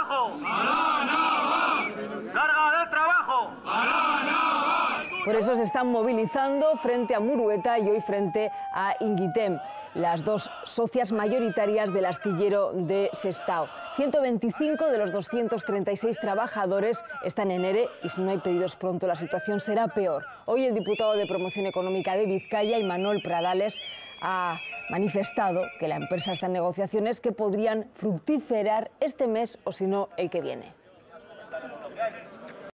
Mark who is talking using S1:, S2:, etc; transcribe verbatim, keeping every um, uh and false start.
S1: trabajo! ¡Para Naval! ¡Larga del trabajo! ¡Para Naval!
S2: Por eso se están movilizando frente a Murueta y hoy frente a Inguitem, las dos socias mayoritarias del astillero de Sestao. ciento veinticinco de los doscientos treinta y seis trabajadores están en ERE y si no hay pedidos pronto la situación será peor. Hoy el diputado de Promoción Económica de Vizcaya, Imanol Pradales, ha manifestado que la empresa está en negociaciones que podrían fructiferar este mes o si no el que viene.